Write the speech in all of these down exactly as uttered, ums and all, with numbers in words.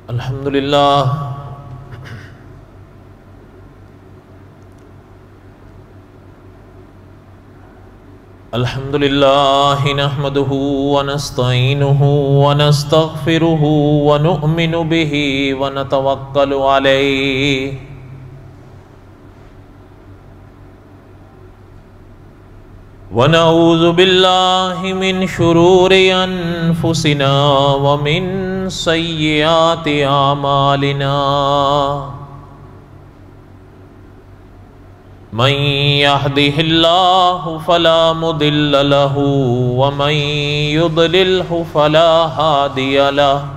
अल्हम्दुलिल्लाह अल्हम्दुलिल्लाह नहमदुहु व नस्तईनुहु व नस्तगफिरुहु व नुअमिनु बिही व नतवक्कलु अलैहि व नऊज़ु बिल्लाहि मिन शुरूरि अनफुसिना व मिन सय्यिआति आमालिना मन यहदिहिल्लाहु फला मुदिल्ल लहु व मन युद्लिल्हु फला हादिय लहु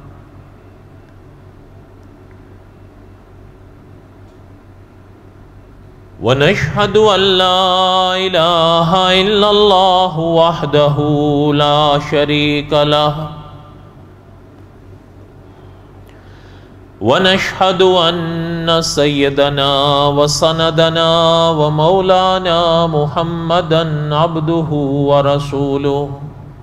व नशहदु अल्ला इलाहा इल्लल्लाहु वहदहु ला शरीक लहु व नशहदु अन्न सय्यदना व सनदना व मौलाना मुहम्मदन अब्दुहु व रसूलुहु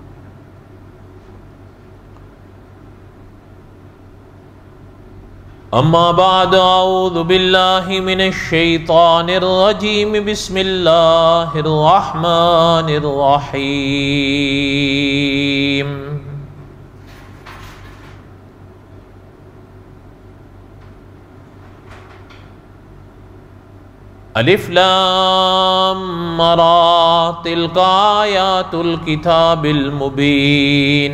अम्मा बाद अऊज़ु बिल्लाहि मिनश शैतानिर रजीम बिस्मिल्लाहिर रहमानिर रहीम अलिफ लाम रा तिल्का आयातुल किताबिल मुबीन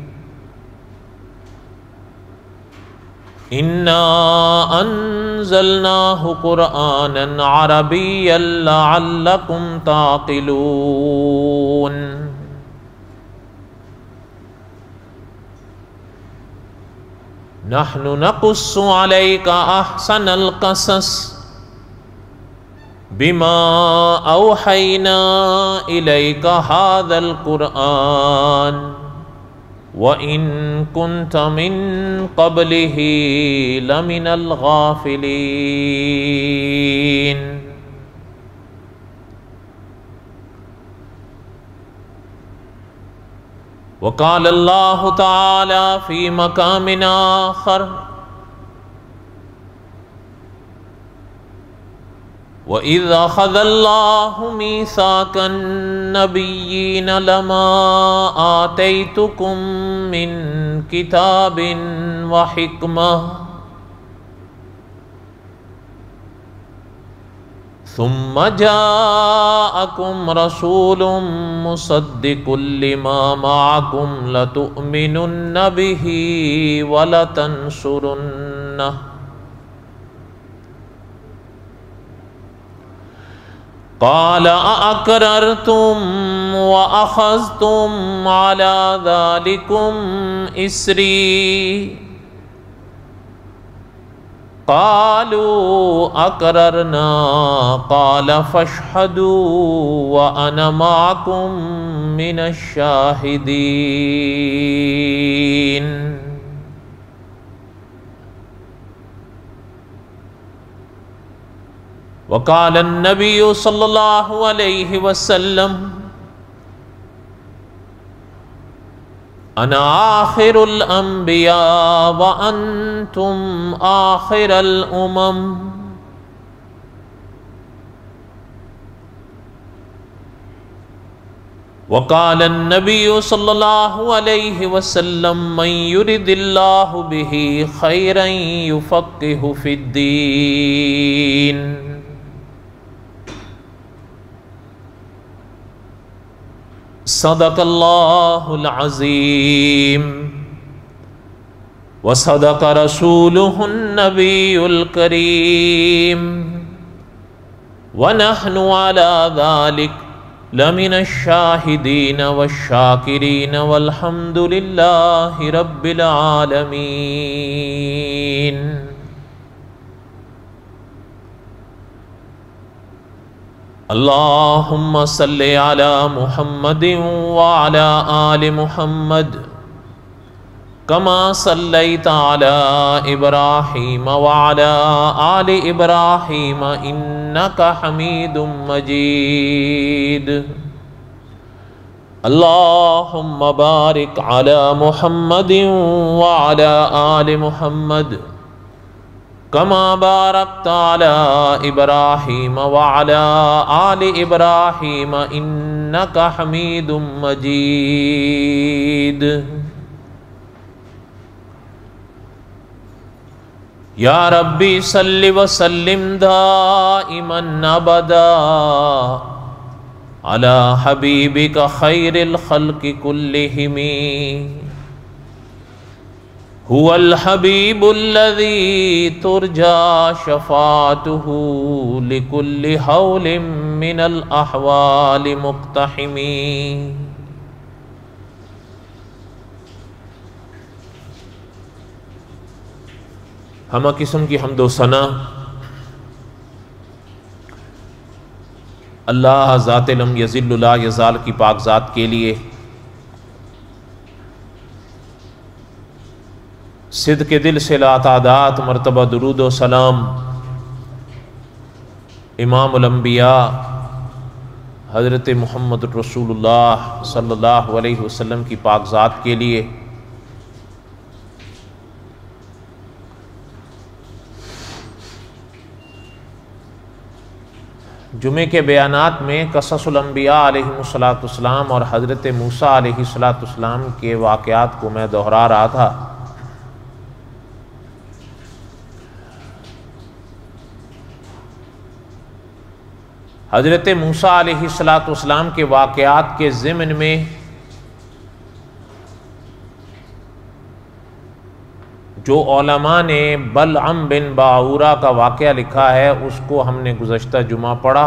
इन्ना अंज़लनाहु कुरआनन अरबिय्यन लअल्लकुम ताक़िलून नहनु नक़ुस्सु अलैका अहसनल क़सस बिमा औहैना इलैका हाज़ल कुरआन व इन कुन्त मिन क़ब्लिही लमिनल गाफ़िलीन। व क़ाल अल्लाहु तआला फ़ी मक़ामिन आख़र व इज़ अख़ज़ल्लाहु मीसाक़न नबिय्यीन लमा आतैतुकुम मिन किताबिन व हिक्मह सुम्म जाअकुम रसूलुम मुसद्दिक़ुल लिमा मअकुम लतुअमिनुन्न बिही व लतंसुरुन्नह क़ाल अअक़ररतुम व अख़ज़्तुम अला ज़ालिकुम इस्री क़ालू अक़ररना क़ाल फ़अशहदू व अना मअकुम मिनश शाहिदीन। वक़ाल अन्नबिय्यु सल्लल्लाहु अलैहि वसल्लम अना आखिरुल अंबिया व अंतुम आखिरुल उमम। वक़ाल अन्नबिय्यु सल्लल्लाहु अलैहि वसल्लम मन युरिदिल्लाहु बिही खैरन युफ़क़्क़िहु फ़िद्दीन। सदक़ल्लाहुल अज़ीम व सदक़ रसूलुहुन नबियुल करीम व नहनु अला ज़ालिक लमिनश शाहिदीन वश्शाकिरीन वल्हम्दुलिल्लाहि रब्बिल आलमीन। अल्लाहुम्मा सल्लि अला मुहम्मदिन व अला आलि मुहम्मद कमा सल्लैता अला इब्राहीम व अला आलि इब्राहीम इन्नका हमीदुम मजीद। अल्लाहुम्मा बारिक अला मुहम्मदिन व अला आलि मुहम्मद कमा बारकता अला इब्राहीम व अला आलि इब्राहीम इन्नका हमीदुम मजीद। या रब्बी सल्लि व सल्लिम दाइमन अबदा अला हबीबिका खैरिल खल्क़ि कुल्लिहिम हुवल हबीबुल्लज़ी तुरजा शफ़ाअतुहु लिकुल्लि हौलिम मिनल अहवालि मुक़्तहिमी। हम किस्म की हम्दो सना अल्लाह ज़ात लम यज़िल्लु ला यज़ाल की पाक ज़ात के लिए सिद्क़ के दिल से लातादात मरतबा दुरूद व सलाम इमामुल अंबिया हज़रत मुहम्मद रसूलुल्लाह सल्लल्लाहु अलैहि वसल्लम की पाक ज़ात के लिए। जुमे के बयानात में क़ससुल अंबिया अलैहिमुस्सलाम और हज़रत मूसा अलैहिस्सलाम के वाक़यात को मैं दोहरा रहा था। हज़रत मूसा अलैहिस्सलाम के वाक़यात के ज़िम्न में जो उलमा ने बलअम बिन बाऊरा का वाक़या लिखा है उसको हमने गुज़श्ता जुमा पढ़ा।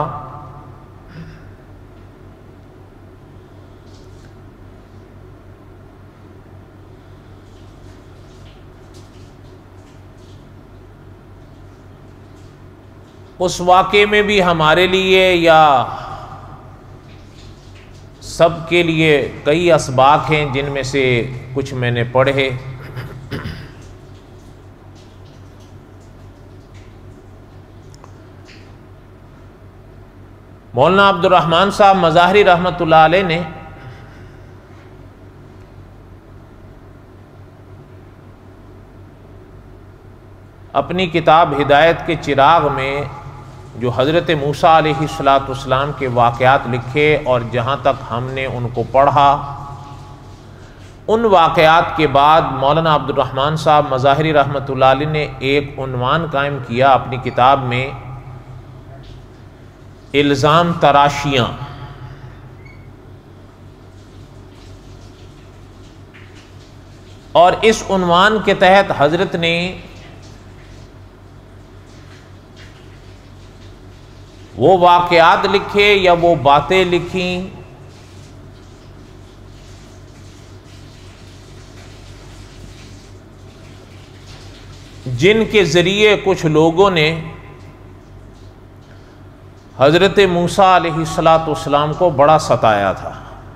उस वाक़े में भी हमारे लिए या सब के लिए कई असबाक हैं जिनमें से कुछ मैंने पढ़े। मौलाना अब्दुर्रहमान साहब मज़ाहरी रहमतुल्लाह अलैह ने अपनी किताब हिदायत के चिराग में जो हज़रत मूसा अलैहिस्सलाम के वाक़यात लिखे और जहाँ तक हमने उनको पढ़ा, उन वाक़यात के बाद मौलाना अब्दुर्रहमान साहब मज़ाहरी रहमतुल्लाह अलैह ने एक उन्वान कायम किया अपनी किताब में, इल्ज़ाम तराशियाँ। और इस उन्वान के तहत हज़रत ने वो वाक़यात लिखे या वो बातें लिखी जिनके ज़रिए कुछ लोगों ने हज़रत मूसा अलैहिस्सलाम को बड़ा सताया था।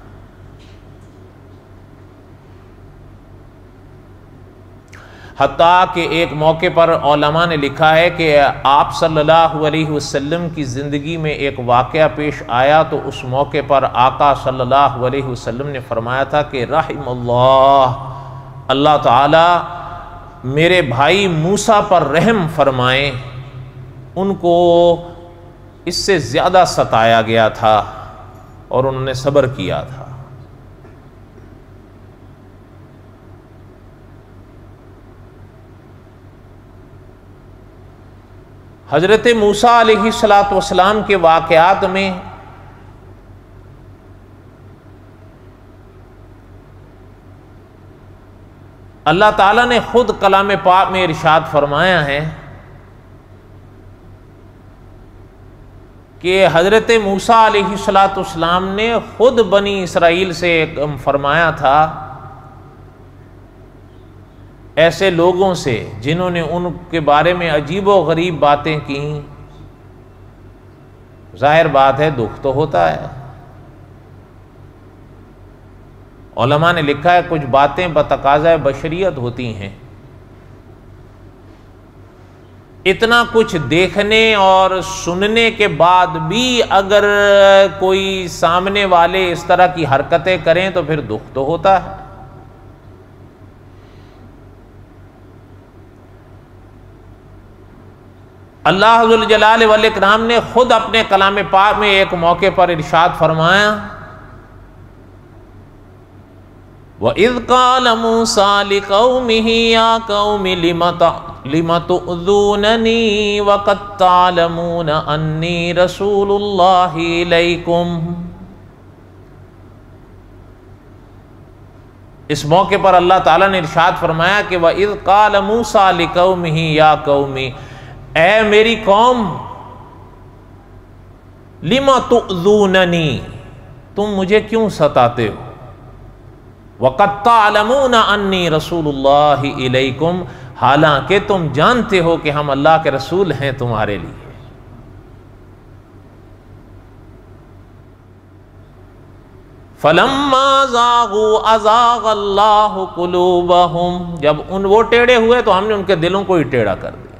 हत्ता कि एक मौके पर उलमा ने लिखा है कि आप सल्लल्लाहु अलैहि वसल्लम की ज़िंदगी में एक वाक़या पेश आया तो उस मौके पर आका सल्लल्लाहु अलैहि वसल्लम ने फरमाया था कि रहमल्लाह, अल्लाह ताला मेरे भाई मूसा पर रहम फरमाएं, उनको इससे ज़्यादा सताया गया था और उन्होंने सब्र किया था। हज़रत मूसा अलैहिस्सलाम के वाक़यात में अल्लाह ताला ने खुद कलाम पाक में इरशाद फरमाया है कि हज़रत मूसा अलैहिस्सलाम ने खुद बनी इसराइल से फरमाया था, ऐसे लोगों से जिन्होंने उनके बारे में अजीबो गरीब बातें की, जाहिर बात है दुख तो होता है। उलमा ने लिखा है कुछ बातें बतकाज़ा बशरियत होती हैं इतना कुछ देखने और सुनने के बाद भी अगर कोई सामने वाले इस तरह की हरकतें करें तो फिर दुख तो होता है। अल्लाह जुल जलाल वल इकराम ने खुद अपने कलाम पाक में एक मौके पर इरशाद फरमाया, व इज़ क़ाल मूसा लिक़ौमिही या क़ौमि लिम तु'ज़ूननी व क़द तअलमून अन्नी रसूलुल्लाहि इलैकुम। इस मौके पर अल्लाह ताला ने इरशाद फरमाया कि व इज़ क़ाल मूसा लिक़ौमिही या क़ौमि, ऐ मेरी कौम, लिमा तु'ज़ूननी, तुम मुझे क्यों सताते हो, वक़द तअलमून अन्नी रसूलुल्लाहि इलैकुम, हालांकि तुम जानते हो कि हम अल्लाह के रसूल हैं तुम्हारे लिए। फलम्मा ज़ाग़ू अज़ाग़ल्लाहु क़ुलूबहुम, जब उन वो टेढ़े हुए तो हमने उनके दिलों को ही टेढ़ा कर दिया।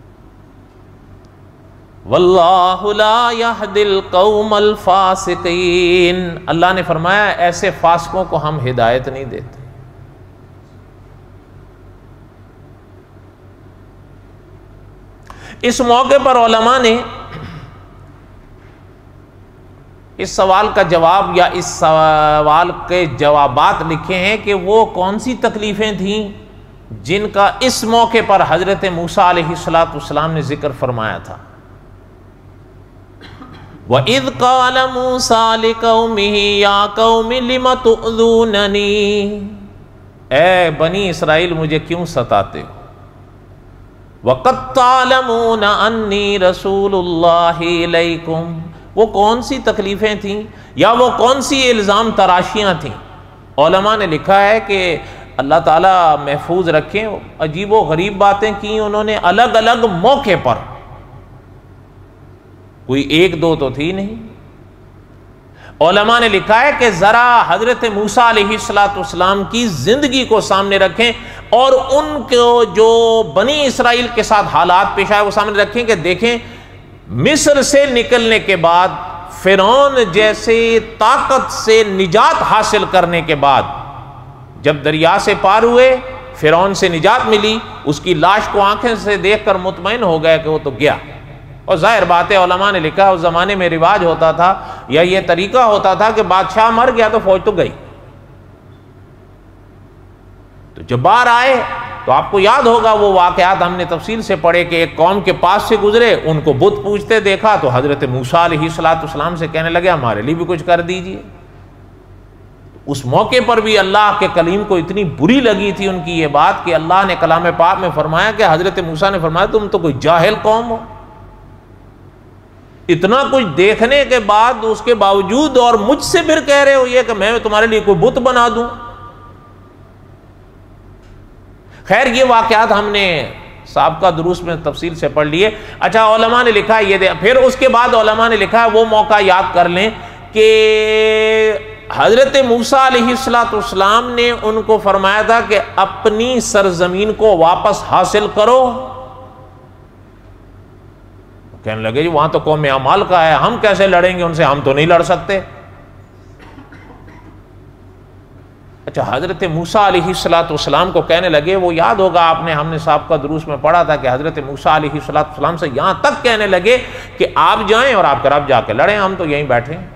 वल्लाहु ला यहदिल क़ौमल फ़ासिक़ीन, अल्लाह ने फरमाया ऐसे फासिकों को हम हिदायत नहीं देते। इस मौके पर उलमा ने इस सवाल का जवाब या इस सवाल के जवाबात लिखे हैं कि वो कौन सी तकलीफ़ें थीं जिनका इस मौके पर हज़रत मूसा अलैहिस्सलाम ने जिक्र फरमाया था। व इज़ क़ाल मूसा लिक़ौमिही या क़ौमि लिम तु'ज़ूननी, ए बनी इसराइल मुझे क्यों सताते हो, व क़द तअलमून अन्नी रसूलुल्लाहि इलैकुम, वो कौन सी तकलीफ़ें थीं या वो कौन सी इल्ज़ाम तराशियाँ थीं। उलमा ने लिखा है कि अल्लाह ताला महफूज रखें, अजीब व गरीब बातें की उन्होंने अलग अलग मौके पर, कोई एक दो तो थी नहीं। उलमा ने लिखा है कि ज़रा हज़रत मूसा अलैहिस्सलाम की ज़िंदगी को सामने रखें और उनको जो बनी इसराइल के साथ हालात पेश आए वो सामने रखें कि देखें, मिस्र से निकलने के बाद, फ़िरौन जैसे ताकत से निजात हासिल करने के बाद, जब दरिया से पार हुए, फ़िरौन से निजात मिली, उसकी लाश को आंखें से देखकर मुतमईन हो गए कि वो तो गया। और जाहिर बात है, उलमा ने लिखा उस ज़माने में रिवाज होता था या ये तरीका होता था कि बादशाह मर गया तो फौज तो गई। तो जब बाहर आए तो आपको याद होगा वो वाक़यात हमने तफसील से पढ़े कि एक कौम के पास से गुजरे, उनको बुत पूजते देखा तो हज़रत मूसा अलैहिस्सलाम से कहने लगे हमारे लिए भी कुछ कर दीजिए। उस मौके पर भी अल्लाह के कलीम को इतनी बुरी लगी थी उनकी ये बात कि अल्लाह ने कलाम पाक में फरमाया कि हज़रत मूसा ने फरमाया तुम तो कोई जाहिल कौम हो, इतना कुछ देखने के बाद उसके बावजूद और मुझसे फिर कह रहे हो ये कि मैं तुम्हारे लिए कोई बुत बना दूं। खैर ये वाक़यात हमने साबका दुरूस में तफसील से पढ़ लिए। अच्छा, उलमा ने लिखा ये दे, फिर उसके बाद उलमा ने लिखा वो मौका याद कर लें कि हज़रत मूसा अलैहिस्सलाम ने उनको फरमाया था कि अपनी सरजमीन को वापस हासिल करो। कहने लगे जी वहां तो कौम अमाल का है, हम कैसे लड़ेंगे उनसे, हम तो नहीं लड़ सकते। अच्छा, हज़रत मूसा अलैहिस्सलाम को कहने लगे, वो याद होगा आपने, हमने साबका दुरूस में पढ़ा था कि हज़रत मूसा अलैहिस्सलाम से यहां तक कहने लगे कि आप जाएं और आप रब जाके लड़ें, हम तो यहीं बैठे हैं।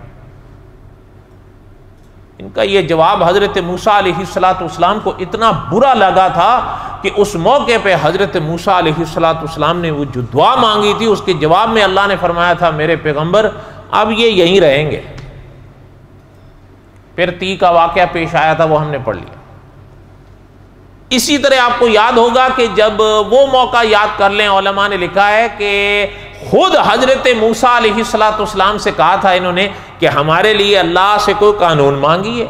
इनका ये जवाब हज़रत मूसा अलैहिस्सलाम को इतना बुरा लगा था कि उस मौके पे हज़रत मूसा अलैहिस्सलाम ने वो जो दुआ मांगी थी उसके जवाब में अल्लाह ने फरमाया था मेरे पैगंबर अब ये यहीं रहेंगे। फिर ती का वाक़या पेश आया था, वो हमने पढ़ लिया। इसी तरह आपको याद होगा कि जब वो मौका याद कर लें, उलमा ने लिखा है कि खुद हज़रत मूसा अलैहिस्सलाम से कहा था इन्होंने कि हमारे लिए अल्लाह से कोई कानून मांगिए,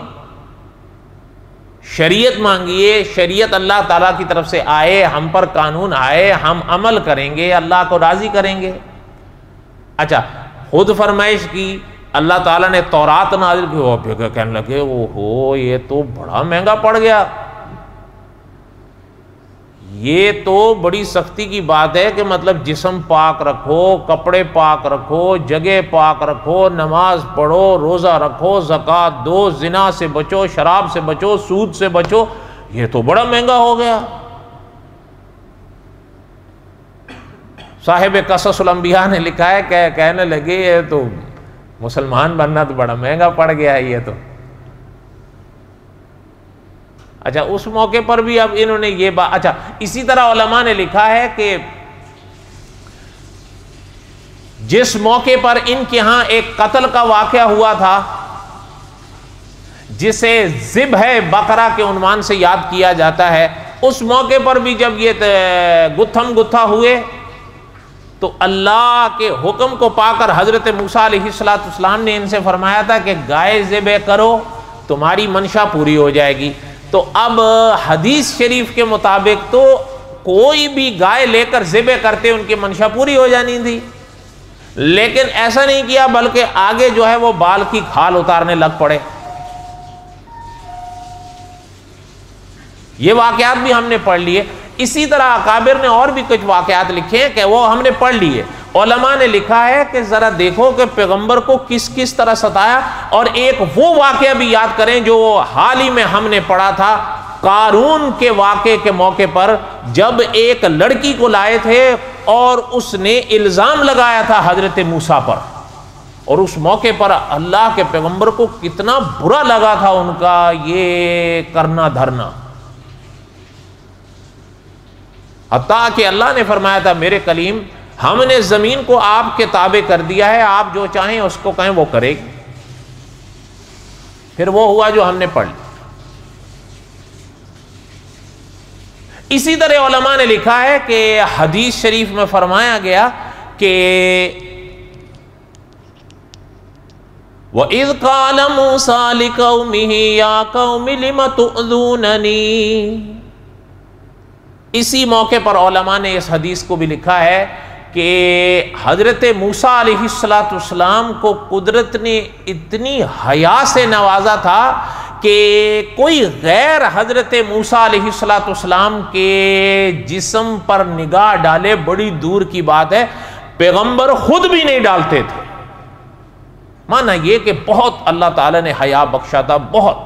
शरीयत मांगिए, शरीयत अल्लाह ताला की तरफ से आए, हम पर कानून आए, हम अमल करेंगे, अल्लाह को राज़ी करेंगे। अच्छा, खुद फरमाइश की, अल्लाह ताला ने तौरात नाज़िल की, वो फिर कहने लगे ओहो ये तो बड़ा महंगा पड़ गया, ये तो बड़ी सख्ती की बात है कि मतलब जिस्म पाक रखो, कपड़े पाक रखो, जगह पाक रखो, नमाज पढ़ो, रोज़ा रखो, ज़कात दो, जिना से बचो, शराब से बचो, सूद से बचो। ये तो बड़ा महंगा हो गया। साहिब कससुल अंबिया ने लिखा है, कह, कहने लगे ये तो मुसलमान बनना तो बड़ा महंगा पड़ गया है ये तो। अच्छा, उस मौके पर भी अब इन्होंने ये बात, अच्छा इसी तरह उलमा ने लिखा है कि जिस मौके पर इनके यहां एक कत्ल का वाकया हुआ था, जिसे ज़िब है बकरा के उन्वान से याद किया जाता है, उस मौके पर भी जब ये गुत्थम गुत्था हुए तो अल्लाह के हुक्म को पाकर हजरत मूसा अलैहिस्सलाम ने इनसे फरमाया था कि गाय ज़िबे करो, तुम्हारी मंशा पूरी हो जाएगी। तो अब हदीस शरीफ के मुताबिक तो कोई भी गाय लेकर ज़िबे करते उनकी मंशा पूरी हो जानी थी, लेकिन ऐसा नहीं किया, बल्कि आगे जो है वो बाल की खाल उतारने लग पड़े। ये वाकयात भी हमने पढ़ लिए। इसी तरह अकाबिर ने और भी कुछ वाकयात लिखे हैं कि वो हमने पढ़ लिए। उलमा ने लिखा है कि जरा देखो कि पैगंबर को किस किस तरह सताया, और एक वो वाकया भी याद करें जो हाल ही में हमने पढ़ा था, कारून के वाक़े के मौके पर जब एक लड़की को लाए थे और उसने इल्ज़ाम लगाया था हजरत मूसा पर, और उस मौके पर अल्लाह के पैगंबर को कितना बुरा लगा था उनका ये करना धरना, हत्ता कि अल्लाह ने फरमाया था मेरे कलीम हमने ज़मीन को आपके ताबे कर दिया है, आप जो चाहें उसको कहें वो करेगी। फिर वो हुआ जो हमने पढ़ लिया। इसी तरह उलमा ने लिखा है कि हदीस शरीफ में फरमाया गया कि वइज़ क़ाल मूसा लिक़ौमिही या क़ौमि लिम तुअज़ूननी, इसी मौके पर उलमा ने इस हदीस को भी लिखा है कि हजरत मूसा अलैहिस्सलाम को कुदरत ने इतनी हया से नवाजा था कि कोई गैर हजरत मूसा अलैहिस्सलाम के जिस्म पर निगाह डाले बड़ी दूर की बात है, पैगंबर खुद भी नहीं डालते थे। माना यह कि बहुत अल्लाह ताला ने हया बख्शा था, बहुत।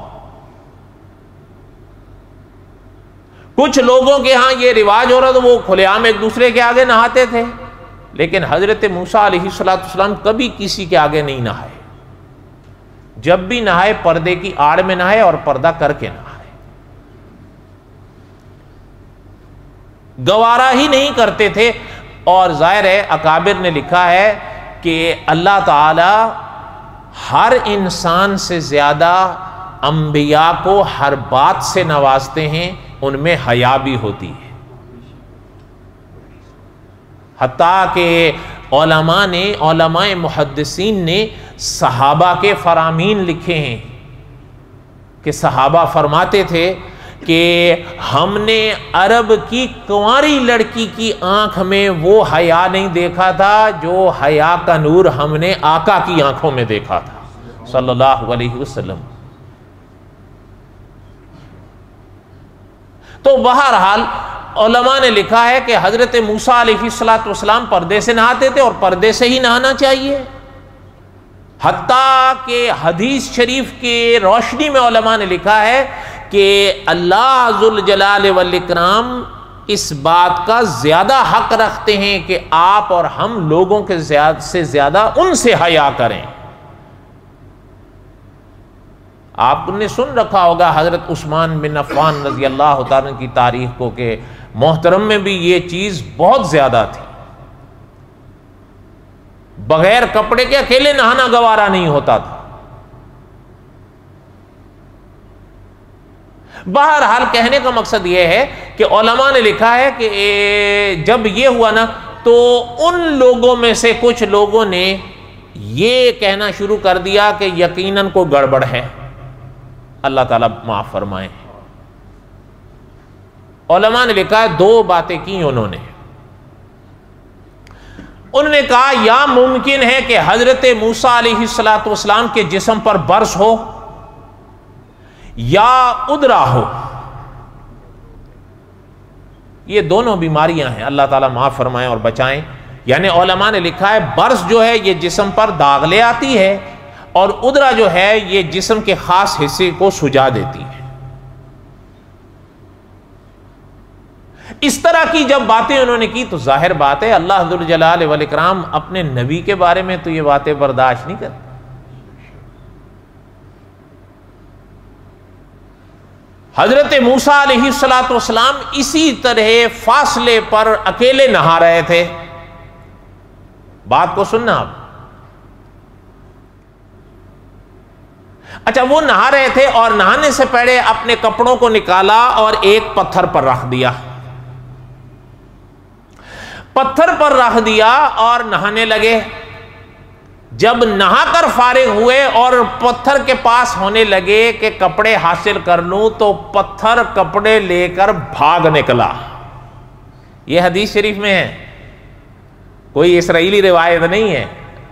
कुछ लोगों के यहां यह रिवाज हो रहा था वो खुलेआम एक दूसरे के आगे नहाते थे, लेकिन हजरत मूसा अलैहिस्सलाम कभी किसी के आगे नहीं नहाए। जब भी नहाए पर्दे की आड़ में नहाए और पर्दा करके नहाए, गवारा ही नहीं करते थे। और जाहिर है अकाबिर ने लिखा है कि अल्लाह ताला हर इंसान से ज्यादा अंबिया को हर बात से नवाजते हैं, उनमें हया भी होती है। हत्ता के उलमा ने उलमाए मुहद्दिसीन ने सहाबा के फरामीन लिखे हैं कि सहाबा फरमाते थे कि हमने अरब की कुंवारी लड़की की आंख में वो हया नहीं देखा था जो हया का नूर हमने आका की आंखों में देखा था सल्लल्लाहु अलैहि वसल्लम। तो बहरहाल उलमा ने लिखा है कि हजरत मूसा अलैहिस्सलाम पर्दे से नहाते थे और पर्दे से ही नहाना चाहिए। हत्ता के हदीस शरीफ के रोशनी में उलमा ने लिखा है कि अल्लाह जुल जलाल वल इकराम इस बात का ज्यादा हक रखते हैं कि आप और हम लोगों के ज्यादा से ज्यादा उनसे हया करें। आपने सुन रखा होगा हजरत उस्मान बिन अफ़्फ़ान रज़ी अल्लाह तआला की तारीख को कि मोहतरम में भी ये चीज बहुत ज्यादा थी, बगैर कपड़े के अकेले नहाना गवारा नहीं होता था। बहरहाल कहने का मकसद यह है कि उलमा ने लिखा है कि जब ये हुआ ना तो उन लोगों में से कुछ लोगों ने ये कहना शुरू कर दिया कि यकीनन को गड़बड़ है, अल्लाह ताला माफ फरमाए। उलमा ने लिखा है दो बातें की उन्होंने। उन्होंने कहा या मुमकिन है कि हजरत मूसा अलैहिस्सलाम के जिस्म पर बर्स हो या उदरा हो, ये दोनों बीमारियां हैं, अल्लाह ताला माफ़ फरमाएं और बचाएं। यानी उलमा ने लिखा है बर्स जो है ये जिस्म पर दाग ले आती है और उदरा जो है ये जिस्म के खास हिस्से को सुजा देती है। इस तरह की जब बातें उन्होंने की तो जाहिर बात है अल्लाह ज़ुल जलाल वल इकराम अपने नबी के बारे में तो ये बातें बर्दाश्त नहीं करते। हजरत मूसा अलैहिस्सलाम इसी तरह फासले पर अकेले नहा रहे थे। बात को सुनना आप। अच्छा, वो नहा रहे थे और नहाने से पहले अपने कपड़ों को निकाला और एक पत्थर पर रख दिया। पत्थर पर रख दिया और नहाने लगे। जब नहाकर फारिग हुए और पत्थर के पास होने लगे कि कपड़े हासिल कर लूं तो पत्थर कपड़े लेकर भाग निकला। यह हदीस शरीफ में है, कोई इस्राएली रिवायत नहीं है।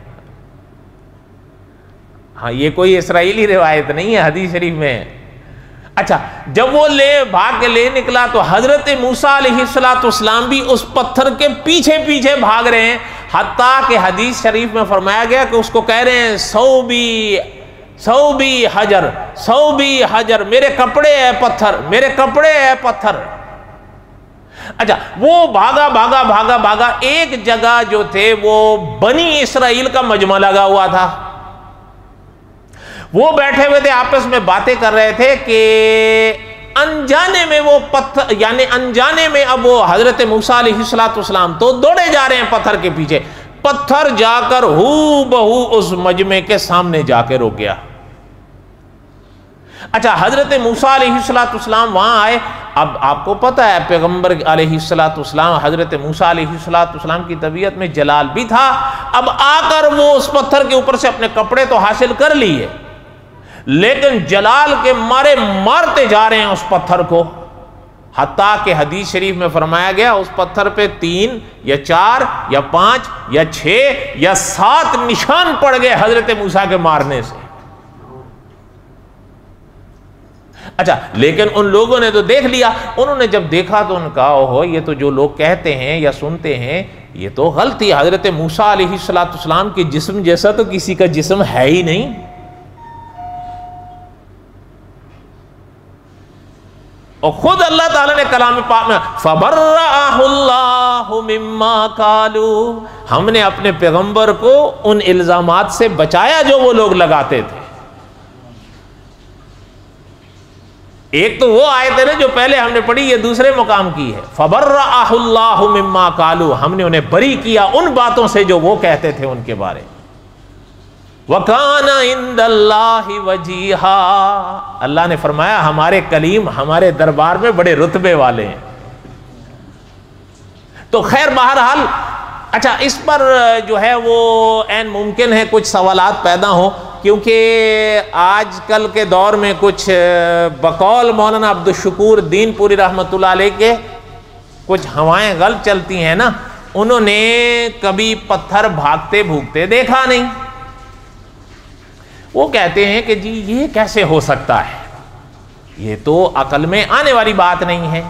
हाँ, ये कोई इस्राएली रिवायत नहीं है, हदीस शरीफ में है। अच्छा, जब वो ले भाग के ले निकला तो हजरत मूसा अलैहिस्सलाम भी उस पत्थर के पीछे पीछे भाग रहे हैं। हत्ता कि हदीस शरीफ में फरमाया गया कि उसको कह रहे हैं सौबी सौबी हजर सौबी हजर, मेरे कपड़े है पत्थर, मेरे कपड़े है पत्थर। अच्छा, वो भागा भागा भागा भागा एक जगह जो थे वो बनी इसराइल का मजमा लगा हुआ था। वो बैठे हुए थे, आपस में बातें कर रहे थे कि अनजाने में वो पत्थर यानी अनजाने में अब वो हजरत मूसा अलैहिस्सलाम तो दौड़े जा रहे हैं पत्थर के पीछे। पत्थर जाकर हू बहू उस मजमे के सामने जाकर रुक गया। अच्छा, हजरत मूसा अलैहिस्सलाम वहां आए। अब आपको पता है पैगंबर अलैहिस्सलाम हजरत मूसा अलैहिस्सलाम की तबीयत में जलाल भी था। अब आकर वो उस पत्थर के ऊपर से अपने कपड़े तो हासिल कर लिए, लेकिन जलाल के मारे मारते जा रहे हैं उस पत्थर को। हत्ता कि हदीस शरीफ में फरमाया गया उस पत्थर पे तीन या चार या पांच या छह या सात निशान पड़ गए हजरत मूसा के मारने से। अच्छा, लेकिन उन लोगों ने तो देख लिया। उन्होंने जब देखा तो उनका ओहो, ये तो जो लोग कहते हैं या सुनते हैं ये तो गलती। हजरत मूसा अलैहिस्सलाम के जिस्म जैसा तो किसी का जिस्म है ही नहीं। और खुद अल्लाह ताला ने कलाम पाक में फबर्रअहुल्लाहु मिम्मा कालू, हमने अपने पैगंबर को उन इल्जामात से बचाया जो वो लोग लगाते थे। एक तो वो आयत है ना जो पहले हमने पढ़ी, ये दूसरे मुकाम की है। फबर्रअहुल्लाहु मिम्मा कालू, हमने उन्हें बरी किया उन बातों से जो वो कहते थे उनके बारे। वकाना इंदल्लाहि वजीहा, अल्लाह ने फरमाया हमारे कलीम हमारे दरबार में बड़े रुतबे वाले हैं। तो खैर बहरहाल, अच्छा, इस पर जो है वो ऐन मुमकिन है कुछ सवालात पैदा हो, क्योंकि आजकल के दौर में कुछ बकौल मौलाना अब्दुल शकूर दीनपुरी रहमतुल्लाह अलैह के कुछ हवाएं गलत चलती हैं ना। उन्होंने कभी पत्थर भागते भूगते देखा नहीं। वो कहते हैं कि जी ये कैसे हो सकता है, ये तो अकल में आने वाली बात नहीं है।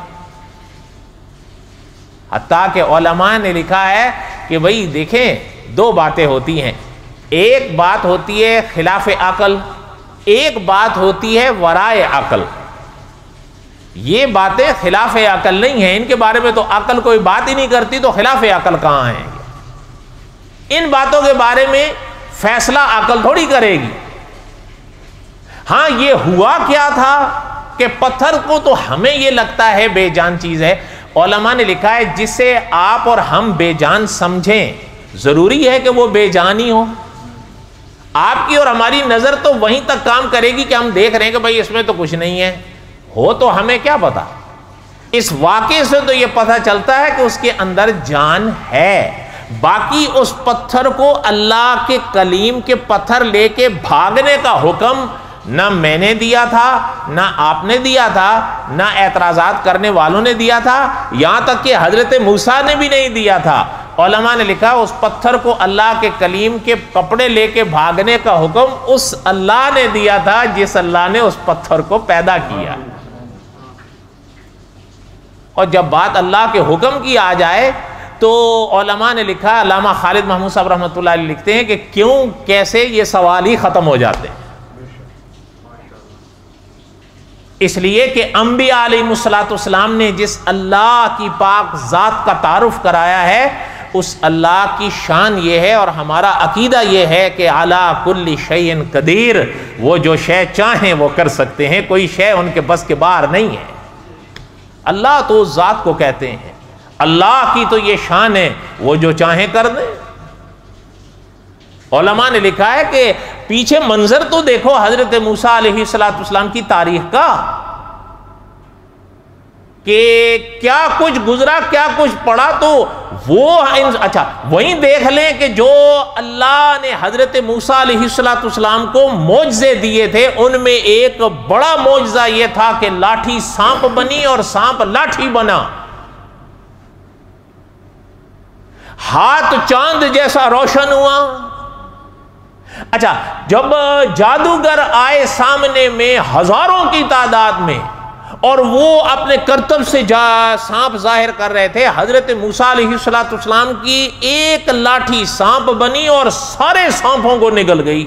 हत्ता कि उलमा ने लिखा है कि भाई देखें, दो बातें होती हैं। एक बात होती है खिलाफ अकल, एक बात होती है वराए अकल। ये बातें खिलाफ अकल नहीं है, इनके बारे में तो अकल कोई बात ही नहीं करती, तो खिलाफ अकल कहाँ है। इन बातों के बारे में फैसला अकल थोड़ी करेगी। हाँ, ये हुआ क्या था कि पत्थर को तो हमें ये लगता है बेजान चीज है। उलमा ने लिखा है जिसे आप और हम बेजान समझें, जरूरी है कि वो बेजान ही हो। आपकी और हमारी नजर तो वहीं तक काम करेगी कि हम देख रहे हैं कि भाई इसमें तो कुछ नहीं है, हो तो हमें क्या पता। इस वाक़े से तो ये पता चलता है कि उसके अंदर जान है। बाकी उस पत्थर को अल्लाह के कलीम के पत्थर लेके भागने का हुक्म ना मैंने दिया था, ना आपने दिया था, ना एतराज़ात करने वालों ने दिया था, यहाँ तक कि हजरत मूसा ने भी नहीं दिया था। उलमा ने लिखा उस पत्थर को अल्लाह के कलीम के कपड़े लेके भागने का हुक्म उस अल्लाह ने दिया था जिस अल्लाह ने उस पत्थर को पैदा किया। और जब बात अल्लाह के हुक्म की आ जाए तो उलमा ने लिखा, अल्लामा खालिद महमूद साहब रहमतुल्लाह अलैह लिखते हैं कि क्यों कैसे ये सवाल ही ख़त्म हो जाते हैं। इसलिए कि अंबिया अलैहिस्सलाम ने जिस अल्लाह की पाक ज़ात का तारुफ कराया है उस अल्लाह की शान ये है और हमारा अकीदा ये है कि अला कुल्ली शैइन कदीर, वो जो शय चाहें वो कर सकते हैं, कोई शय उनके बस के बाहर नहीं है। अल्लाह तो उस ज़ात को कहते हैं, अल्लाह की तो ये शान है, वो जो चाहें कर दें। उलमा ने लिखा है कि पीछे मंजर तो देखो हजरत मूसा अलैहिस्सलाम की तारीख का, कि क्या कुछ गुजरा क्या कुछ पड़ा, तो वो अच्छा वहीं देख लें कि जो अल्लाह ने हजरत मूसा अलैहिस्सलाम को मोजज़े दिए थे उनमें एक बड़ा मोजज़ा ये था कि लाठी सांप बनी और सांप लाठी बना, हाथ चांद जैसा रोशन हुआ। अच्छा, जब जादूगर आए सामने में हजारों की तादाद में और वो अपने करतब से जा सांप जाहिर कर रहे थे, हजरत मूसा अलैहिस्सलाम की एक लाठी सांप बनी और सारे सांपों को निगल गई।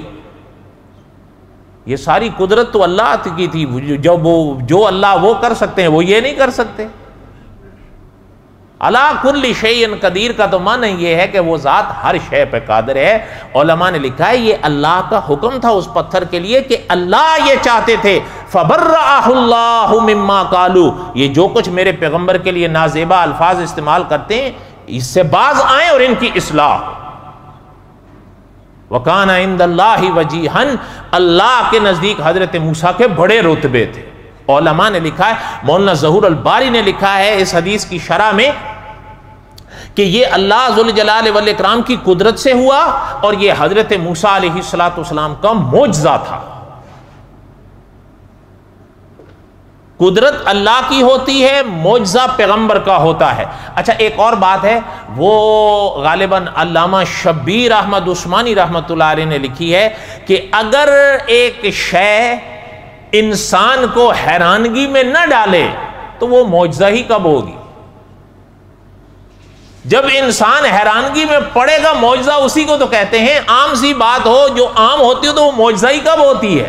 ये सारी कुदरत तो अल्लाह की थी, जब वो जो अल्लाह वो कर सकते हैं वो ये नहीं कर सकते। अला कुल्ली शैइन कदीर का तो माना ये है कि वो ज़ात हर शय पे कादिर है। उलमा ने लिखा है ये अल्लाह का हुक्म था उस पत्थर के लिए कि अल्लाह ये चाहते थे फबर्रअहुल्लाहु मिम्मा कालू, ये जो कुछ मेरे पैगंबर के लिए नाजेबा अल्फाज इस्तेमाल करते हैं इससे बाज आए और इनकी इस्लाह। वकाना इंदल्लाहि वजीहन, अल्लाह के नज़दीक हजरत मूसा के बड़े रुतबे थे। उलमा ने लिखा है, मौलाना ज़हूर अल-बारी ने लिखा है इस हदीस की शरह में कि ये अल्लाह ज़ुल जलाल वल इकराम की कुदरत से हुआ और ये हजरत मूसा अलैहिस्सलाम का मोजज़ा था। कुदरत अल्लाह की होती है, मोजज़ा पैगंबर का होता है। अच्छा, एक और बात है, वो गालिबन अल्लामा शब्बीर अहमद उस्मानी रहमतुल्लाह अलैह ने लिखी है कि अगर एक शय इंसान को हैरानगी में न डाले तो वो मौजज़ा ही कब होगी। जब इंसान हैरानगी में पड़ेगा मौजज़ा उसी को तो कहते हैं। आम सी बात हो जो आम होती हो तो वो मौजज़ा ही कब होती है।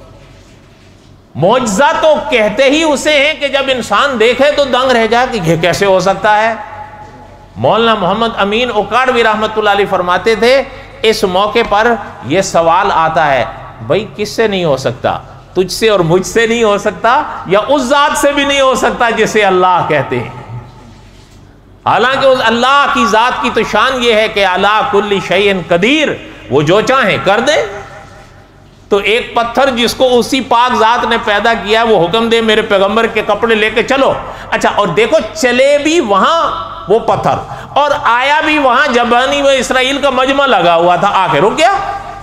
मौजज़ा तो कहते ही उसे हैं कि जब इंसान देखे तो दंग रह जाए कि यह कैसे हो सकता है। मौलाना मोहम्मद अमीन उकाड़वी रहमतुल्लाह अलैह फरमाते थे, इस मौके पर यह सवाल आता है, भाई किससे नहीं हो सकता, तुझसे और मुझसे नहीं हो सकता या उस जात से भी नहीं हो सकता जिसे अल्लाह कहते हैं। हालांकि उस अल्लाह की जात की तो शान ये है कि अला कुल्ली शैइन कदीर, वो जो चाहे कर दे। तो एक पत्थर जिसको उसी पाक जात ने पैदा किया है वो हुक्म दे मेरे पैगंबर के कपड़े लेके चलो। अच्छा, और देखो चले भी वहां वो पत्थर और आया भी वहां जब बनी व इसराइल का मजमा लगा हुआ था, आके रुक गया।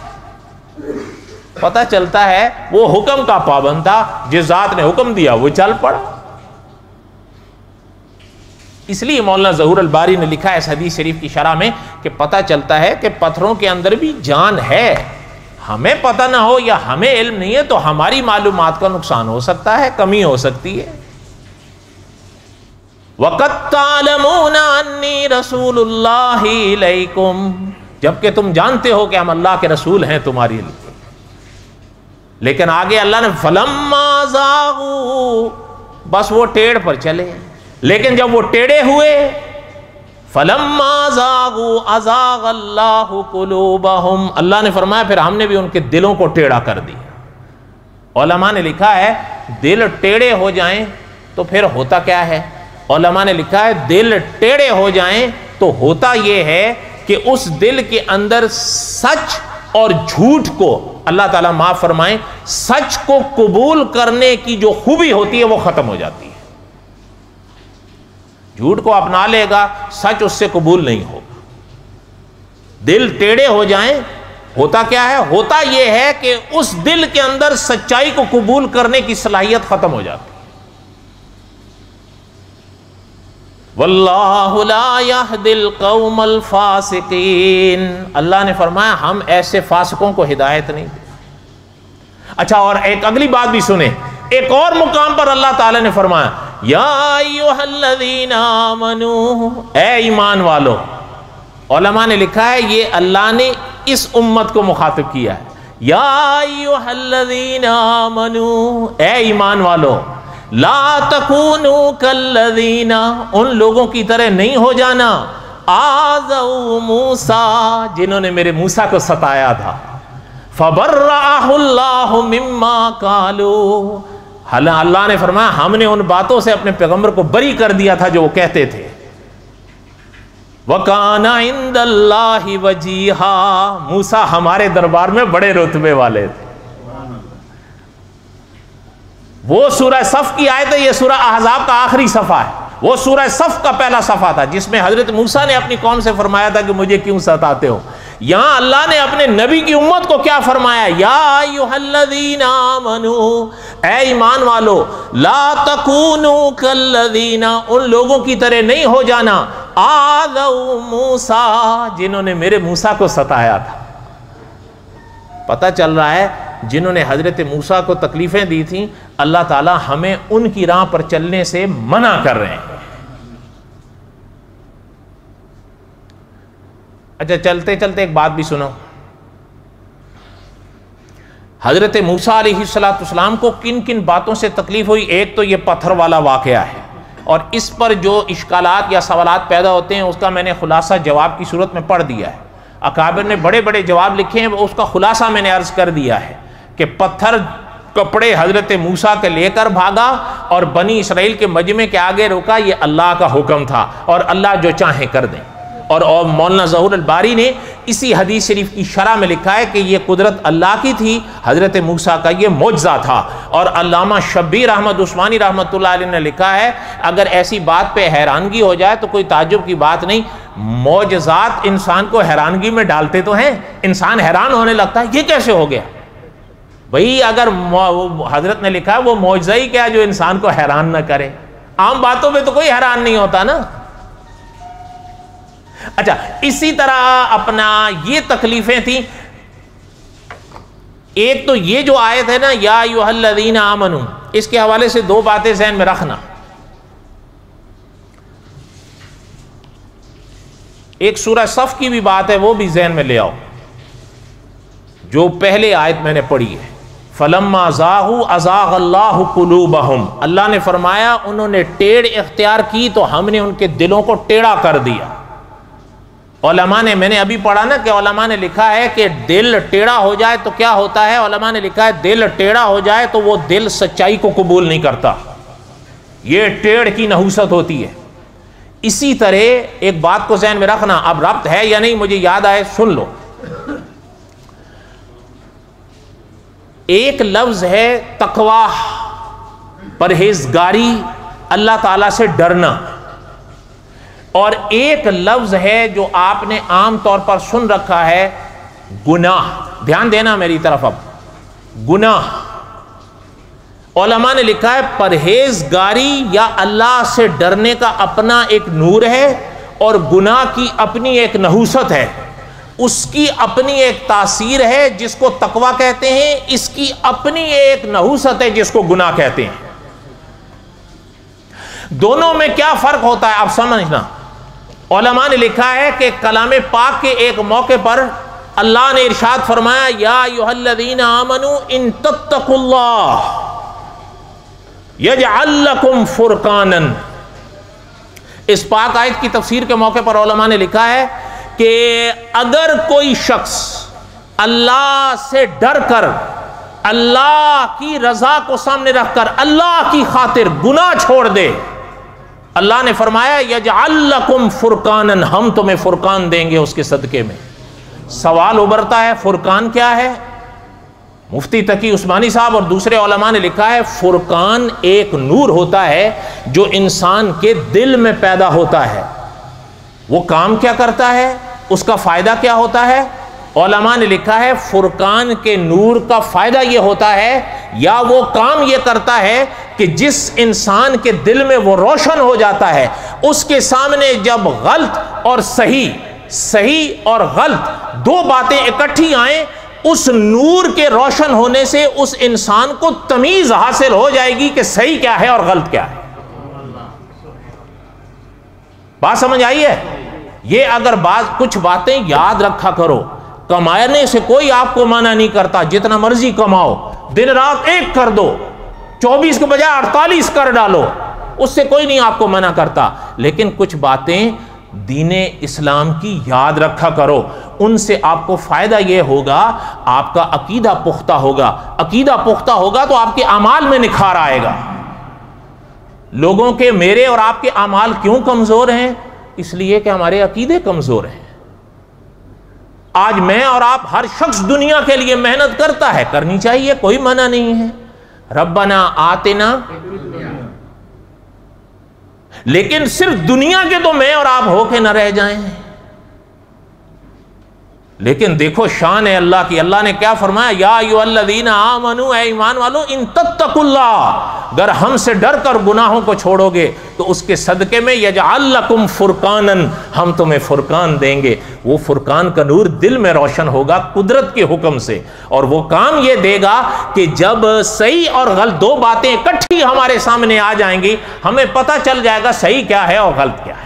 पता चलता है वो हुक्म का पाबंद था, जिस जात ने हुक्म दिया वो चल पड़ा। इसलिए मौलाना ज़हूर अल-बारी ने लिखा है इस हदीस शरीफ की शरह में कि पता चलता है कि पत्थरों के अंदर भी जान है। हमें पता ना हो या हमें इल्म नहीं है तो हमारी मालूमात का नुकसान हो सकता है, कमी हो सकती है। वक़द तालमूना अन्नी रसूलुल्लाहि इलैकुम, जबकि तुम जानते हो कि हम अल्लाह के रसूल हैं तुम्हारे लिए। लेकिन आगे अल्लाह ने फलम्मा ज़ागू, बस वो टेढ़ पर चले। लेकिन जब वो टेढ़े हुए, फलम्मा ज़ागू अज़ाग़ल्लाहु क़ुलूबहुम, अल्लाह ने फरमाया फिर हमने भी उनके दिलों को टेढ़ा कर दिया। उलमा ने लिखा है दिल टेढ़े हो जाएं तो फिर होता क्या है। उलमा ने लिखा है दिल टेढ़े हो जाएं तो होता यह है कि उस दिल के अंदर सच और झूठ को, अल्लाह ताला माफ फरमाए, सच को कबूल करने की जो खूबी होती है वो खत्म हो जाती है। झूठ को अपना लेगा, सच उससे कबूल नहीं होगा। दिल टेढ़े हो जाएं, होता क्या है, होता यह है कि उस दिल के अंदर सच्चाई को कबूल करने की सलाहियत खत्म हो जाती है। वल्लाहु ला यहदिल कौमल फासिकीन, अल्लाह ने फरमाया हम ऐसे फासिकों को हिदायत नहीं दे। अच्छा, और एक अगली बात भी सुने, एक और मुकाम पर अल्लाह ताला ने फरमाया या अय्युहल्लज़ीना आमनू, ए ईमान वालो। उलमा ने लिखा है ये अल्लाह ने इस उम्मत को मुखातिब किया है। या अय्युहल्लज़ीना आमनू, ए ईमान वालो, ला तकूनू कल्लज़ीना, उन लोगों की तरह नहीं हो जाना, आज़ऊ मूसा, जिन्होंने मेरे मूसा को सताया था, फबर्रअहुल्लाहु मिम्मा कालू, अल्लाह ने फरमाया हमने उन बातों से अपने पैगंबर को बरी कर दिया था जो वो कहते थे। वकाना इंदल्लाहि वजीहा, मूसा हमारे दरबार में बड़े रुतबे वाले थे। वो सूरह सफ की आयत है, ये सूरह अहज़ाब का आखिरी सफ़ा है। वो सूरह सफ का पहला सफ़ा था जिसमें हजरत मूसा ने अपनी कौम से फरमाया था कि मुझे क्यों सताते हो। यहां अल्लाह ने अपने नबी की उम्मत को क्या फरमाया, या अय्युहल्लज़ीना आमनू, ए ईमान वालो, ला तकूनू कल्लज़ीना, उन लोगों की तरह नहीं हो जाना, आज़ऊ मूसा, जिन्होंने मेरे मूसा को सताया था। पता चल रहा है जिन्होंने हजरत मूसा को तकलीफें दी थी, अल्लाह ताला हमें उनकी राह पर चलने से मना कर रहे हैं। अच्छा, चलते चलते एक बात भी सुनो। हजरत मूसा अलैहिस्सलाम को किन किन बातों से तकलीफ हुई। एक तो ये पत्थर वाला वाकया है, और इस पर जो इश्कालात या सवालात पैदा होते हैं उसका मैंने खुलासा जवाब की सूरत में पढ़ दिया है। अकाबिर ने बड़े बड़े जवाब लिखे हैं, उसका खुलासा मैंने अर्ज कर दिया है कि पत्थर कपड़े हजरत मूसा के लेकर भागा और बनी इसराइल के मजमे के आगे रोका, ये अल्लाह का हुक्म था और अल्लाह जो चाहे कर दें। और, और मौलाना ज़हूर अल-बारी ने इसी हदीस शरीफ की शरह में लिखा है कि ये कुदरत अल्लाह की थी, हजरत मूसा का ये मौजज़ा था। और अल्लामा शब्बीर अहमद उस्मानी रहमतुल्लाह अलैह ने लिखा है अगर ऐसी बात पे हैरानगी हो जाए तो कोई ताज्जुब की बात नहीं, मौजज़ात इंसान को हैरानगी में डालते तो हैं, इंसान हैरान होने लगता है ये कैसे हो गया। भाई अगर हजरत ने लिखा है वो मौजज़ा ही क्या जो इंसान को हैरान न करे, आम बातों में तो कोई हैरान नहीं होता ना। अच्छा, इसी तरह अपना ये तकलीफें थी। एक तो ये जो आयत है ना, या अय्युहल्लज़ीना आमनू, इसके हवाले से दो बातें ज़हन में रखना। एक सूरह सफ की भी बात है, वो भी ज़हन में ले आओ, जो पहले आयत मैंने पढ़ी है। फलम्मा ज़ागू अज़ाग़ल्लाहु क़ुलूबहुम, अल्लाह ने फरमाया उन्होंने टेढ़ इख्तियार की तो हमने उनके दिलों को टेढ़ा कर दिया। उलमा ने, मैंने अभी पढ़ा ना कि उलमा ने लिखा है कि दिल टेढ़ा हो जाए तो क्या होता है। उलमा ने लिखा है दिल टेढ़ा हो जाए तो वो दिल सच्चाई को कबूल नहीं करता, ये टेढ़ की नहुसत होती है। इसी तरह एक बात को ज़हन में रखना, अब रब्त है या नहीं मुझे याद आए सुन लो। एक लफ्ज है तकवा, परहेजगारी, अल्लाह ताला से डरना, और एक लफ्ज है जो आपने आम तौर पर सुन रखा है गुनाह। ध्यान देना मेरी तरफ। अब गुनाह, उलमा ने लिखा है परहेजगारी या अल्लाह से डरने का अपना एक नूर है और गुनाह की अपनी एक नहुसत है, उसकी अपनी एक तासीर है जिसको तकवा कहते हैं, इसकी अपनी एक नहुसत है जिसको गुनाह कहते हैं। दोनों में क्या फर्क होता है आप समझना। उलमा ने लिखा है कि कलामे पाक के एक मौके पर अल्लाह ने इरशाद फरमाया, या अय्युहल्लज़ीना आमनू इन तत्तकुल्लाह यजअल लकुम फुरकानन। इस पाक आयत की तफसीर के मौके पर उलमा ने लिखा है कि अगर कोई शख्स अल्लाह से डर कर, अल्लाह की रजा को सामने रखकर अल्लाह की खातिर गुनाह छोड़ दे, अल्लाह ने फरमाया यजअल लकुम फुरकानन, हम तुम्हें फुरकान देंगे उसके सदके में। सवाल उभरता है फुरकान क्या है। मुफ्ती तकी उस्मानी साहब और दूसरे उलमा ने लिखा है फुरकान एक नूर होता है जो इंसान के दिल में पैदा होता है। वो काम क्या करता है, उसका फायदा क्या होता है। उलमा ने लिखा है फुरकान के नूर का फायदा ये होता है या वो काम ये करता है कि जिस इंसान के दिल में वो रोशन हो जाता है, उसके सामने जब गलत और सही, सही और गलत दो बातें इकट्ठी आए, उस नूर के रोशन होने से उस इंसान को तमीज हासिल हो जाएगी कि सही क्या है और गलत क्या है। बात समझ आई है? ये अगर बात कुछ बातें याद रखा करो, कमाने से कोई आपको मना नहीं करता, जितना मर्जी कमाओ, दिन रात एक कर दो, चौबीस के बजाय अड़तालीस कर डालो, उससे कोई नहीं आपको मना करता। लेकिन कुछ बातें दीने इस्लाम की याद रखा करो, उनसे आपको फायदा यह होगा, आपका अकीदा पुख्ता होगा। अकीदा पुख्ता होगा तो आपके अमाल में निखार आएगा। लोगों के, मेरे और आपके अमाल क्यों कमजोर हैं? इसलिए कि हमारे अकीदे कमजोर हैं। आज मैं और आप, हर शख्स दुनिया के लिए मेहनत करता है, करनी चाहिए, कोई मना नहीं है। रब्बना आतिना, लेकिन सिर्फ दुनिया के तो मैं और आप होके न रह जाएं। लेकिन देखो शान है अल्लाह की। अल्लाह ने क्या फरमाया? या अय्युहल्लज़ीना आमनू, ऐ ईमान वालों, इन तत्तकुल्लाह, अगर हमसे डर कर गुनाहों को छोड़ोगे तो उसके सदके में यजअल लकुम फुरकानन, हम तुम्हें फुरकान देंगे। वो फुरकान का नूर दिल में रोशन होगा कुदरत के हुक्म से, और वो काम ये देगा कि जब सही और गलत दो बातें इकट्ठी हमारे सामने आ जाएंगी, हमें पता चल जाएगा सही क्या है और गलत क्या है।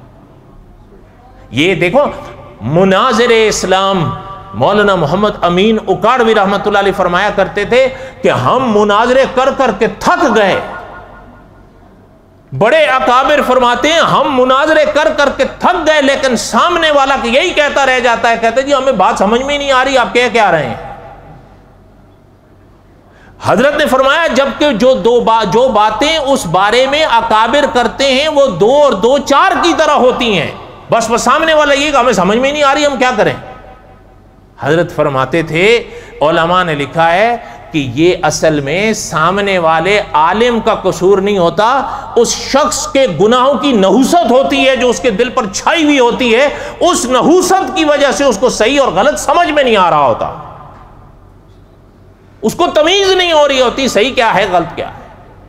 ये देखो, मुनाज़िरे इस्लाम मौलाना मोहम्मद अमीन उकाड़वी रहमतुल्लाह अलैह फरमाया करते थे कि हम मुनाज़िरे कर कर के थक गए। बड़े अकाबिर फरमाते हैं हम मुनाज़िरे कर कर के थक गए, लेकिन सामने वाला यही कहता रह जाता है, कहते जी हमें बात समझ में नहीं आ रही, आप कह क्या रहे हैं। हजरत ने फरमाया जबकि जो दो बात जो बातें उस बारे में अकाबिर करते हैं वो दो और दो चार की तरह होती हैं, बस बस सामने वाला ये हमें समझ में नहीं आ रही, हम क्या करें। हजरत फरमाते थे, उलमा ने लिखा है कि ये असल में सामने वाले आलिम का कसूर नहीं होता, उस शख्स के गुनाहों की नहुसत होती है जो उसके दिल पर छाई हुई होती है। उस नहुसत की वजह से उसको सही और गलत समझ में नहीं आ रहा होता, उसको तमीज नहीं हो रही होती सही क्या है गलत क्या है।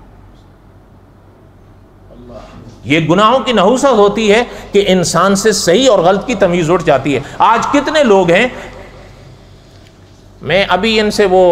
ये गुनाहों की नहुसत होती है कि इंसान से सही और गलत की तमीज उठ जाती है। आज कितने लोग हैं, मैं अभी इनसे वो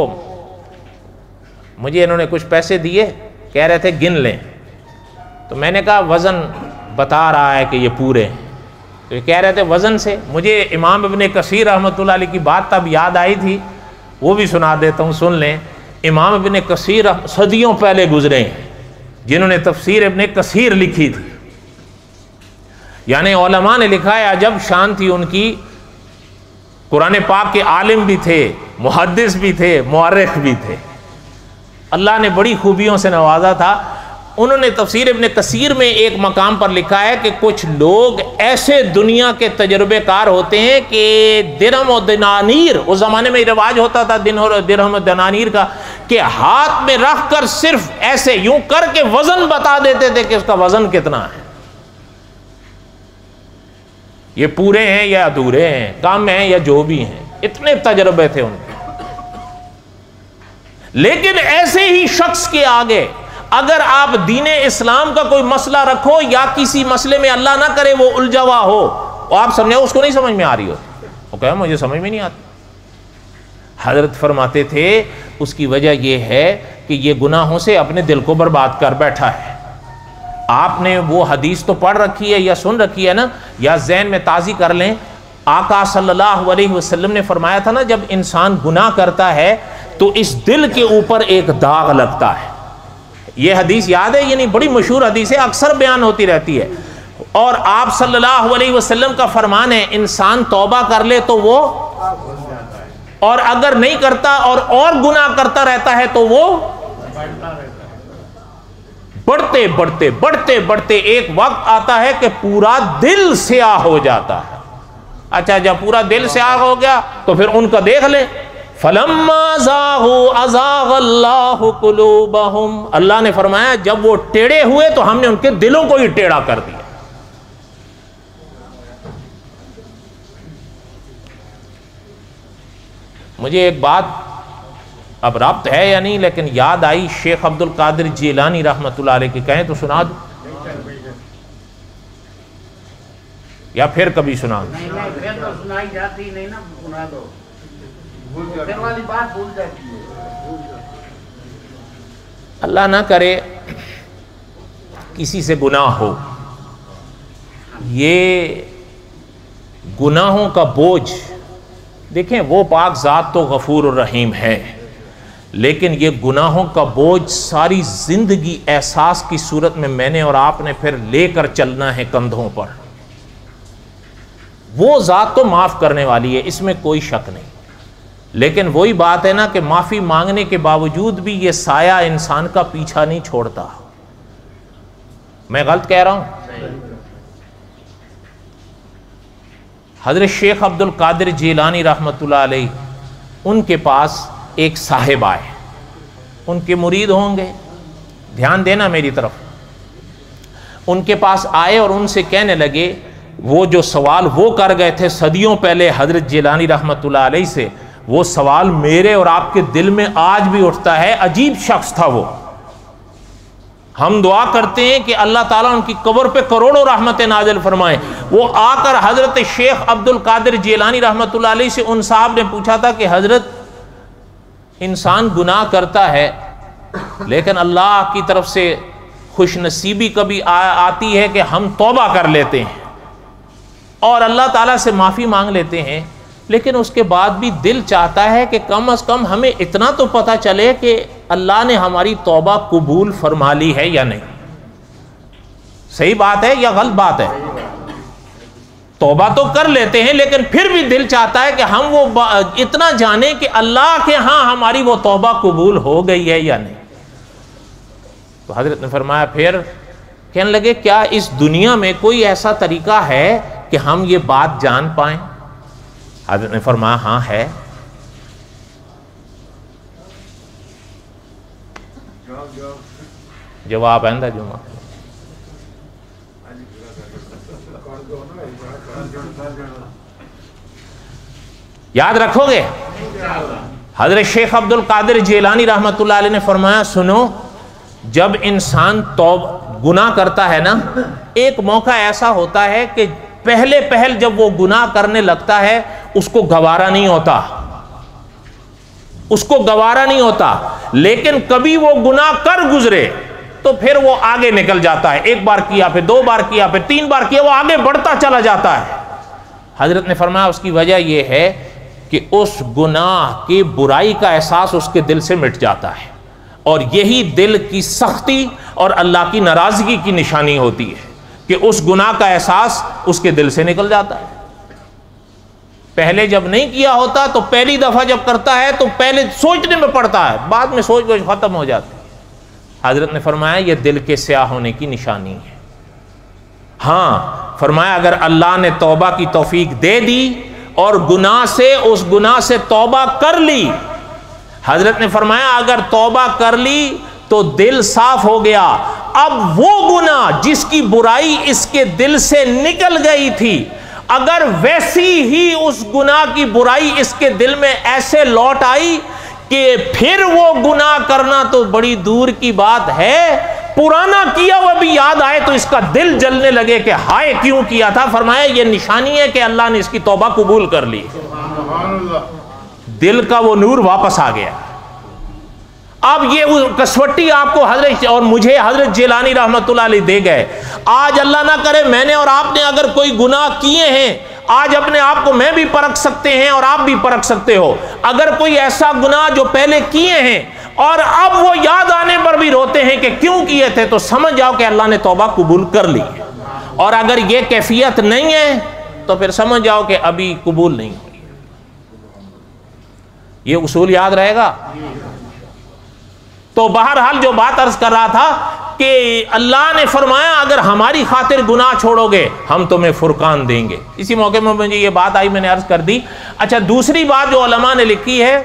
मुझे इन्होंने कुछ पैसे दिए, कह रहे थे गिन लें, तो मैंने कहा वज़न बता रहा है कि ये पूरे हैं, तो ये कह रहे थे वज़न से। मुझे इमाम इब्ने कसीर रहमतुल्लाह अलैह की बात तब याद आई थी, वो भी सुना देता हूँ, सुन लें। इमाम इब्ने कसीर सदियों पहले गुजरे हैं, जिन्होंने तफसीर इब्ने कसीर लिखी थी, यानी उलमा ने लिखा है अजब शान थी उनकी। कुरान पाक के आलिम भी थे, मुहद्दिस भी थे, मुअर्रिख भी थे, अल्लाह ने बड़ी खूबियों से नवाजा था। उन्होंने तफसीर इब्ने कसीर में एक मकाम पर लिखा है कि कुछ लोग ऐसे दुनिया के तजर्बेकार होते हैं कि दिरहम और दनानीर, उस ज़माने में रिवाज होता था दिन और दिरहम और दनानीर का, कि हाथ में रख कर सिर्फ ऐसे यूं करके वजन बता देते थे कि उसका वजन कितना है, ये पूरे हैं या अधूरे हैं, कम हैं या जो भी हैं। इतने तजर्बे थे उनके। लेकिन ऐसे ही शख्स के आगे अगर आप दीने इस्लाम का कोई मसला रखो या किसी मसले में अल्लाह ना करे वो उलझा हुआ हो, और आप समझो उसको नहीं समझ में आ रही हो, वो कहे मुझे समझ में नहीं आती। हजरत फरमाते थे उसकी वजह यह है कि ये गुनाहों से अपने दिल को बर्बाद कर बैठा है। आपने वो हदीस तो पढ़ रखी है या सुन रखी है ना, या ज़हन में ताज़ी कर लें। आका सल्लल्लाहु अलैहि वसल्लम ने फरमाया था ना, जब इंसान गुनाह करता है तो इस दिल के ऊपर एक दाग लगता है। ये हदीस याद है, ये नहीं, बड़ी मशहूर हदीस है, अक्सर बयान होती रहती है। और आप सल्लल्लाहु अलैहि वसल्लम का फरमान है, इंसान तौबा कर ले तो वो, और अगर नहीं करता और और गुनाह करता रहता है तो वो बढ़ते बढ़ते बढ़ते बढ़ते एक वक्त आता है कि पूरा दिल स्याह हो जाता है। अच्छा, जब पूरा दिल स्याह हो गया तो फिर उनका देख ले, फलम्मा ज़ागू अज़ागल्लाहु कुलूबहुम, अल्लाह ने फरमाया जब वो टेढ़े हुए तो हमने उनके दिलों को ही टेढ़ा कर दिया। मुझे एक बात अब रब्त है या नहीं लेकिन याद आई, शेख अब्दुल कादिर जिलानी रहमतुल्लाह अलैह की, कहें तो सुना दूं या फिर कभी सुना दूं? नहीं, नहीं, फिर तो सुनाई जाती नहीं ना, सुना दो, फिर वाली बात भूल जाती है। अल्लाह ना करे किसी से गुनाह हो, ये गुनाहों का बोझ, देखें वो पाक ज़ात तो गफूर और रहीम है, लेकिन ये गुनाहों का बोझ सारी ज़िंदगी एहसास की सूरत में मैंने और आपने फिर लेकर चलना है कंधों पर। वो ज़ात तो माफ़ करने वाली है, इसमें कोई शक नहीं, लेकिन वही बात है ना कि माफ़ी मांगने के बावजूद भी ये साया इंसान का पीछा नहीं छोड़ता। मैं गलत कह रहा हूं? हज़रत शेख अब्दुल कादिर जीलानी रहमतुल्लाह अलैह, उनके पास एक साहिब आए, उनके मुरीद होंगे, ध्यान देना मेरी तरफ। उनके पास आए और उनसे कहने लगे, वो जो सवाल वो कर गए थे सदियों पहले हज़रत जीलानी रहमतुल्लाह अलैह से, वो सवाल मेरे और आपके दिल में आज भी उठता है। अजीब शख्स था वो। हम दुआ करते हैं कि अल्लाह ताला उनकी कब्र पे करोड़ों रहमतें नाज़िल फरमाएं। वो आकर हज़रत शेख अब्दुल कादिर जीलानी रहमतुल्लाह अलैह से उन साहब ने पूछा था कि हज़रत, इंसान गुनाह करता है लेकिन अल्लाह की तरफ से खुशनसीबी कभी आ, आती है कि हम तौबा कर लेते हैं और अल्लाह ताला से माफ़ी मांग लेते हैं, लेकिन उसके बाद भी दिल चाहता है कि कम अज़ कम हमें इतना तो पता चले कि अल्लाह ने हमारी तौबा कबूल फरमा ली है या नहीं। सही बात है या गलत बात है? तौबा तो कर लेते हैं लेकिन फिर भी दिल चाहता है कि हम वो इतना जाने कि अल्लाह के यहाँ हमारी वो तौबा कबूल हो गई है या नहीं। तो हजरत ने फरमाया, फिर कहने लगे, क्या इस दुनिया में कोई ऐसा तरीका है कि हम ये बात जान पाएं? हजरत ने फरमाया, हाँ है। जवाब आंदा जुमा याद रखोगे? हजरत शेख अब्दुल कादिर जीलानी रहमतुल्लाह अलैह ने फरमाया, सुनो, जब इंसान तौबा गुनाह करता है ना, एक मौका ऐसा होता है कि पहले पहल जब वो गुनाह करने लगता है उसको गवारा नहीं होता, उसको गवारा नहीं होता, लेकिन कभी वो गुनाह कर गुजरे तो फिर वो आगे निकल जाता है। एक बार किया, फिर दो बार किया, फिर तीन बार किया, वो आगे बढ़ता चला जाता है। हजरत ने फरमाया, उसकी वजह यह है कि उस गुनाह की बुराई का एहसास उसके दिल से मिट जाता है, और यही दिल की सख्ती और अल्लाह की नाराजगी की निशानी होती है कि उस गुनाह का एहसास उसके दिल से निकल जाता है। पहले जब नहीं किया होता तो पहली दफा जब करता है तो पहले सोचने में पड़ता है, बाद में सोच को खत्म हो जाती है। हजरत ने फरमाया, यह दिल के स्याह होने की निशानी है। हाँ, फरमाया, अगर अल्लाह ने तौबा की तौफीक दे दी और गुनाह से उस गुनाह से तौबा कर ली, हजरत ने फरमाया अगर तौबा कर ली तो दिल साफ हो गया। अब वो गुनाह जिसकी बुराई इसके दिल से निकल गई थी, अगर वैसी ही उस गुनाह की बुराई इसके दिल में ऐसे लौट आई कि फिर वो गुनाह करना तो बड़ी दूर की बात है, पुराना किया हुआ भी याद आए तो इसका दिल जलने लगे कि हाय क्यों किया था। फरमाया, ये निशानी है कि अल्लाह ने इसकी तौबा कबूल कर ली, दिल का वो नूर वापस आ गया। अब ये कसवट्टी आपको हजरत और मुझे हजरत जिलानी रहमतुल्लाह अलैह दे गए। आज अल्लाह ना करे मैंने और आपने अगर कोई गुनाह किए हैं, आज अपने आप को मैं भी परख सकते हैं और आप भी परख सकते हो। अगर कोई ऐसा गुनाह जो पहले किए हैं और अब वो याद आने पर भी रोते हैं कि क्यों किए थे, तो समझ जाओ कि अल्लाह ने तौबा कबूल कर ली। और अगर ये कैफियत नहीं है तो फिर समझ जाओ कि अभी कबूल नहीं हुई। ये उसूल याद रहेगा। तो बहरहाल जो बात अर्ज कर रहा था कि अल्लाह ने फरमाया अगर हमारी खातिर गुनाह छोड़ोगे हम तुम्हें फुरकान देंगे। इसी मौके में मुझे ये बात आई, मैंने अर्ज कर दी। अच्छा, दूसरी बात जो उलमा ने लिखी है,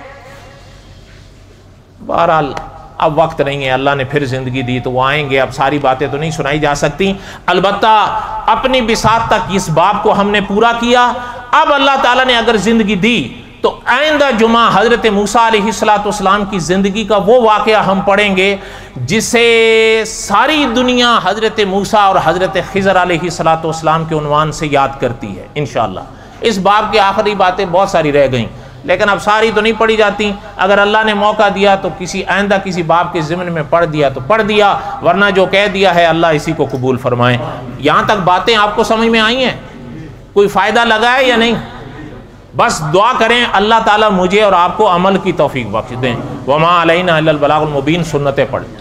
बहरहाल अब वक्त नहीं है, अल्लाह ने फिर जिंदगी दी तो वो आएंगे, अब सारी बातें तो नहीं सुनाई जा सकती। अलबत्ता अपनी बिसात तक इस बाब को हमने पूरा किया। अब अल्लाह ताला ने अगर जिंदगी दी तो आइंदा जुमा हजरत मूसा अलैहिस्सलाम की जिंदगी का वो वाक़या हम पढ़ेंगे जिसे सारी दुनिया हजरत मूसा और हजरत खिज़र अलैहिस्सलाम के उन्वान से याद करती है इंशाअल्लाह। इस बाब की आखिरी बातें बहुत सारी रह गईं, लेकिन अब सारी तो नहीं पढ़ी जाती। अगर अल्लाह ने मौका दिया तो किसी आइंदा किसी बाप के ज़िम्न में पढ़ दिया तो पढ़ दिया, वरना जो कह दिया है अल्लाह इसी को कबूल फरमाए। यहाँ तक बातें आपको समझ में आई हैं? कोई फ़ायदा लगा है या नहीं? बस दुआ करें अल्लाह ताला मुझे और आपको अमल की तौफीक बख्श दें। वमा अलैना इल्लल बलागुल मुबीन। सुन्नतें पढ़ें।